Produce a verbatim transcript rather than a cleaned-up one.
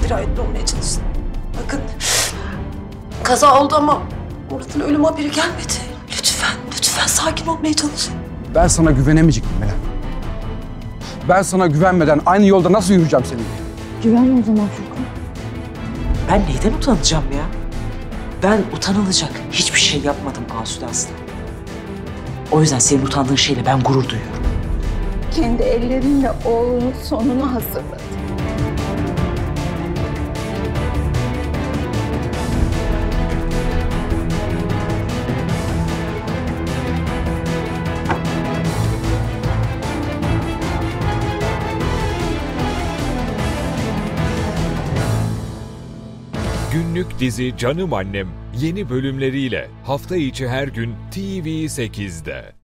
dirayetli olmaya çalışın. Bakın kaza oldu ama Murat'ın ölüm haberi gelmedi. Lütfen, lütfen sakin olmaya çalışın. Ben sana güvenemeyecektim Melek. Ben sana güvenmeden aynı yolda nasıl yürüyeceğim seninle? Güvenme o zaman Furkan. Ben neyden utanacağım ya? Ben utanılacak hiçbir şey yapmadım Asude Aslı. O yüzden senin utandığın şeyle ben gurur duyuyorum. Kendi ellerinle oğlunun sonunu hazırladı. Günlük dizi Canım Annem yeni bölümleriyle hafta içi her gün T V sekizde.